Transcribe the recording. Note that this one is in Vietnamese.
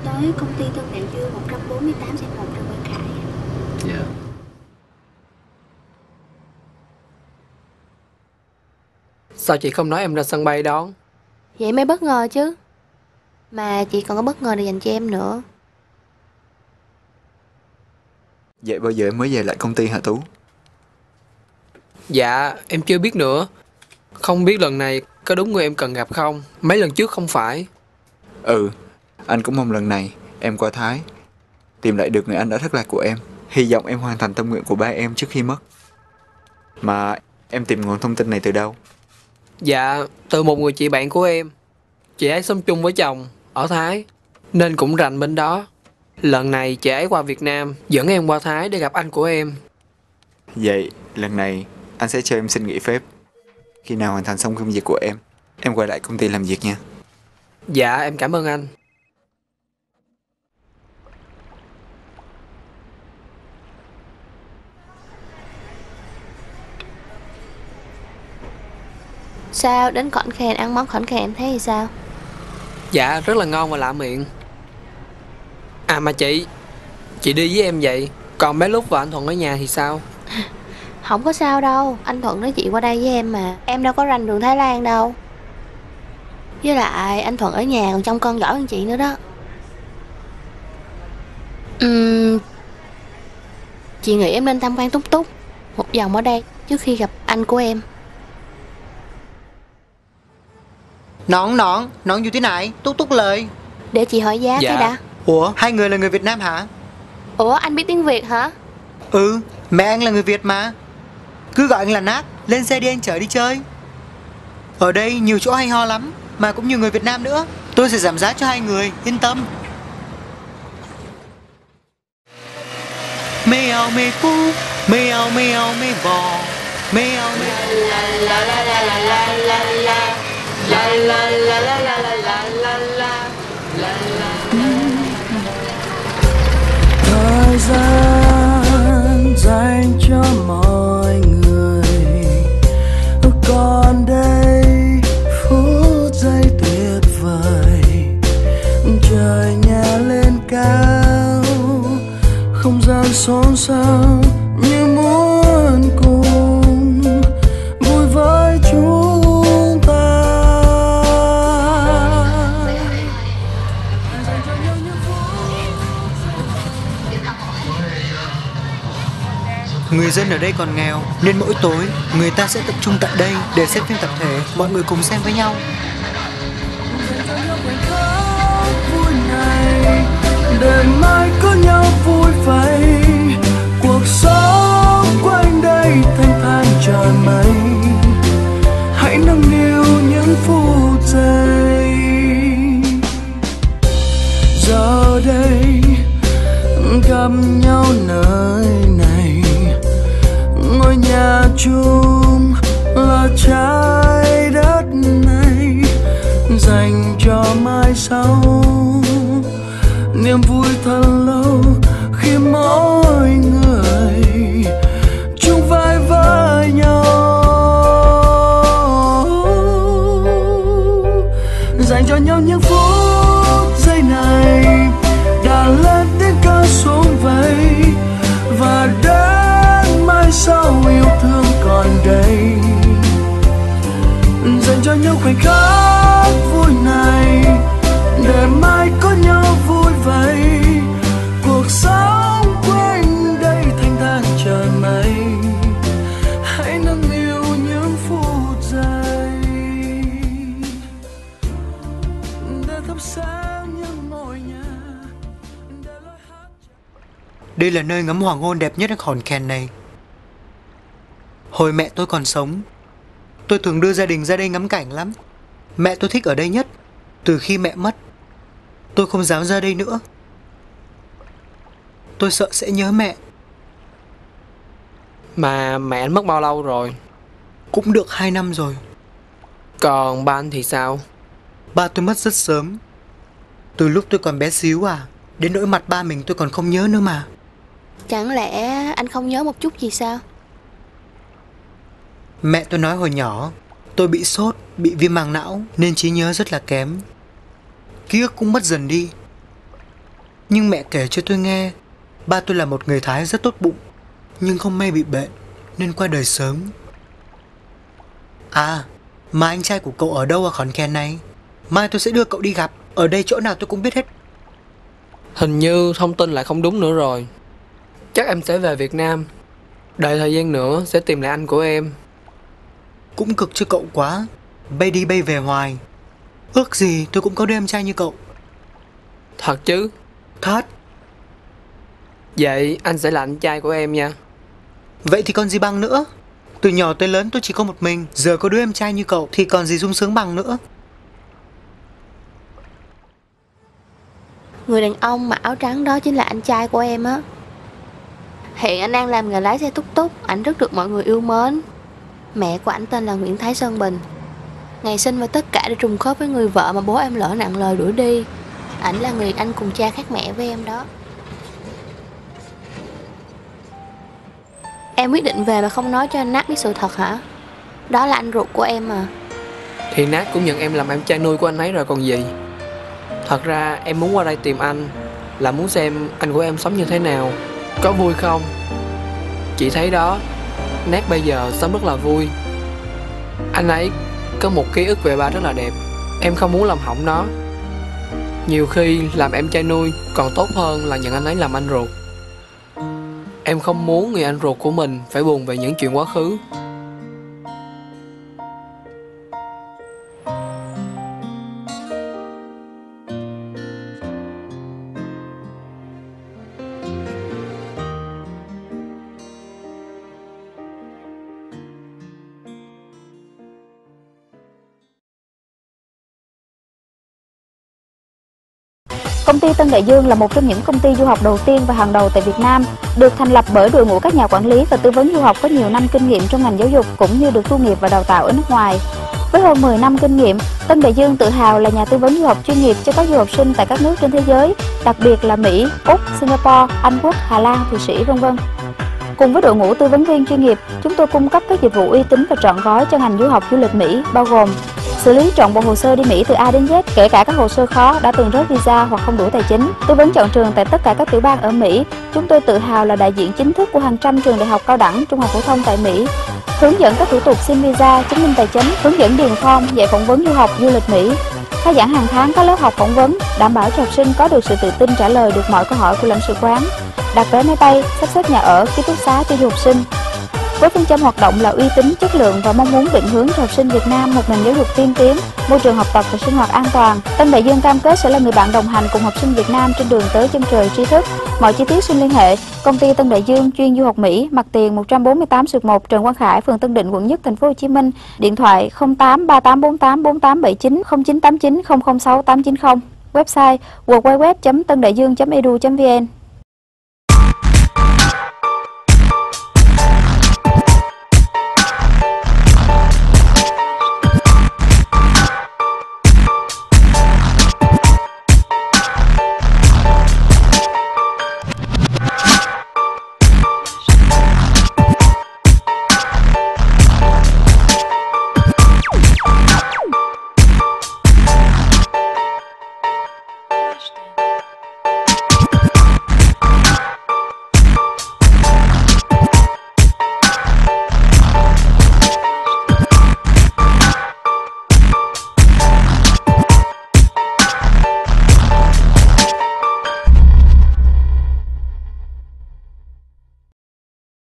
tới công ty Tân Rạng Dưa 148 xe 1 Trần Quang Khải. Dạ. Sao chị không nói em ra sân bay đón? Vậy mới bất ngờ chứ. Mà chị còn có bất ngờ để dành cho em nữa. Vậy bao giờ em mới về lại công ty hả Tú? Dạ, em chưa biết nữa. Không biết lần này có đúng người em cần gặp không? Mấy lần trước không phải. Anh cũng mong lần này em qua Thái tìm lại được người anh đã thất lạc của em. Hy vọng em hoàn thành tâm nguyện của ba em trước khi mất. Mà em tìm nguồn thông tin này từ đâu? Dạ, từ một người chị bạn của em. Chị ấy sống chung với chồng ở Thái nên cũng rành bên đó. Lần này chị ấy qua Việt Nam dẫn em qua Thái để gặp anh của em. Vậy lần này anh sẽ cho em xin nghỉ phép. Khi nào hoàn thành xong công việc của em quay lại công ty làm việc nha. Dạ, em cảm ơn anh. Sao đến Khon Kaen ăn món Khon Kaen thế thì sao? Dạ, rất là ngon và lạ miệng. À mà chị đi với em vậy. Còn bé Lúc và anh Thuận ở nhà thì sao? Không có sao đâu. Anh Thuận nói chuyện qua đây với em mà. Em đâu có rành đường Thái Lan đâu. Với lại anh Thuận ở nhà còn trông con giỏi hơn chị nữa đó. Chị nghĩ em nên tham quan Túc Túc một vòng ở đây trước khi gặp anh của em. Nón như thế này, Túc Túc lời. Để chị hỏi giá Dạ. cái đã. Ủa, hai người là người Việt Nam hả? Ủa, anh biết tiếng Việt hả? Mẹ anh là người Việt mà. Cứ gọi anh là Nát, lên xe đi anh chở đi chơi. Ở đây nhiều chỗ hay ho lắm, mà cũng nhiều người Việt Nam nữa. Tôi sẽ giảm giá cho hai người, yên tâm. Mèo mê cu, mèo mê bò, mèo mê la la la la la la la la la la la la la la la la la. Thời gian dành cho mọi người, còn đây phút giây tuyệt vời. Trời nhà lên cao, không gian xôn xao như muốn cùng vui với chúng ta. Người dân ở đây còn nghèo nên mỗi tối người ta sẽ tập trung tại đây để xem phim tập thể, mọi người cùng xem với nhau. Vui này để mai có nhau vui vầy, cuộc sống quanh đây thanh thang trời mây. Hãy nâng niu những phút giây. Giờ đây gặp nhau nơi này, ngôi nhà chung là trái đất này dành cho mai sau. Niềm vui thật lâu khi mỗi người chung vai với nhau, dành cho nhau những phút giây này đã lên tiếng ca xuống vầy. Và đến mai sau yêu thương còn đây, dành cho nhau khoảnh khắc vui này để mai có nhau vui vầy. Cuộc sống quanh đây thanh thang trời mây. Hãy nâng niu những phút giây để thắp sáng những ngôi nhà, để lối hát. Đây là nơi ngắm hoàng hôn đẹp nhất ở Khon Kaen này. Hồi mẹ tôi còn sống, tôi thường đưa gia đình ra đây ngắm cảnh lắm. Mẹ tôi thích ở đây nhất. Từ khi mẹ mất, tôi không dám ra đây nữa. Tôi sợ sẽ nhớ mẹ. Mà mẹ anh mất bao lâu rồi? Cũng được 2 năm rồi. Còn ba anh thì sao? Ba tôi mất rất sớm, từ lúc tôi còn bé xíu à. Đến nỗi mặt ba mình tôi còn không nhớ nữa mà. Chẳng lẽ anh không nhớ một chút gì sao? Mẹ tôi nói hồi nhỏ tôi bị sốt, bị viêm màng não nên trí nhớ rất là kém. Ký ức cũng mất dần đi. Nhưng mẹ kể cho tôi nghe, ba tôi là một người Thái rất tốt bụng, nhưng không may bị bệnh nên qua đời sớm. À, mà anh trai của cậu ở đâu ở Khon Kaen này? Mai tôi sẽ đưa cậu đi gặp. Ở đây chỗ nào tôi cũng biết hết. Hình như thông tin lại không đúng nữa rồi. Chắc em sẽ về Việt Nam. Đợi thời gian nữa sẽ tìm lại anh của em. Cũng cực cho cậu quá, bay đi bay về hoài. Ước gì tôi cũng có đứa em trai như cậu. Thật chứ? Thật. Vậy anh sẽ là anh trai của em nha. Vậy thì còn gì bằng nữa. Từ nhỏ tới lớn tôi chỉ có một mình, giờ có đứa em trai như cậu thì còn gì sung sướng bằng nữa. Người đàn ông mặc áo trắng đó chính là anh trai của em á. Hiện anh đang làm nghề lái xe túc túc, ảnh rất được mọi người yêu mến. Mẹ của ảnh tên là Nguyễn Thái Sơn Bình. Ngày sinh và tất cả đều trùng khớp với người vợ mà bố em lỡ nặng lời đuổi đi. Ảnh là người anh cùng cha khác mẹ với em đó. Em quyết định về mà không nói cho anh Nát biết sự thật hả? Đó là anh ruột của em mà. Thì Nát cũng nhận em làm em trai nuôi của anh ấy rồi còn gì. Thật ra em muốn qua đây tìm anh là muốn xem anh của em sống như thế nào, có vui không. Chị thấy đó, Nát bây giờ sống rất là vui. Anh ấy có một ký ức về ba rất là đẹp. Em không muốn làm hỏng nó. Nhiều khi làm em trai nuôi còn tốt hơn là nhận anh ấy làm anh ruột. Em không muốn người anh ruột của mình phải buồn về những chuyện quá khứ. Công ty Tân Đại Dương là một trong những công ty du học đầu tiên và hàng đầu tại Việt Nam, được thành lập bởi đội ngũ các nhà quản lý và tư vấn du học có nhiều năm kinh nghiệm trong ngành giáo dục cũng như được tu nghiệp và đào tạo ở nước ngoài. Với hơn 10 năm kinh nghiệm, Tân Đại Dương tự hào là nhà tư vấn du học chuyên nghiệp cho các du học sinh tại các nước trên thế giới, đặc biệt là Mỹ, Úc, Singapore, Anh Quốc, Hà Lan, Thụy Sĩ, v.v. Cùng với đội ngũ tư vấn viên chuyên nghiệp, chúng tôi cung cấp các dịch vụ uy tín và trọn gói cho ngành du học du lịch Mỹ, bao gồm xử lý trọn bộ hồ sơ đi Mỹ từ A đến Z, kể cả các hồ sơ khó đã từng rớt visa hoặc không đủ tài chính. Tư vấn chọn trường tại tất cả các tiểu bang ở Mỹ. Chúng tôi tự hào là đại diện chính thức của hàng trăm trường đại học cao đẳng, trung học phổ thông tại Mỹ. Hướng dẫn các thủ tục xin visa, chứng minh tài chính, hướng dẫn điền form, dạy phỏng vấn du học du lịch Mỹ. Khai giảng hàng tháng các lớp học phỏng vấn, đảm bảo cho học sinh có được sự tự tin trả lời được mọi câu hỏi của lãnh sự quán. Đặt vé máy bay, sắp xếp nhà ở, ký túc xá cho du học sinh. Với phương châm hoạt động là uy tín, chất lượng và mong muốn định hướng cho học sinh Việt Nam một nền giáo dục tiên tiến, môi trường học tập và sinh hoạt an toàn, Tân Đại Dương cam kết sẽ là người bạn đồng hành cùng học sinh Việt Nam trên đường tới chân trời tri thức. Mọi chi tiết xin liên hệ Công ty Tân Đại Dương chuyên du học Mỹ, mặt tiền 148/1 Trần Quang Khải, phường Tân Định, quận Nhất, thành phố Hồ Chí Minh. Điện thoại 08 3848 4879 0989 006 890. Website www.tandaiduong.edu.vn.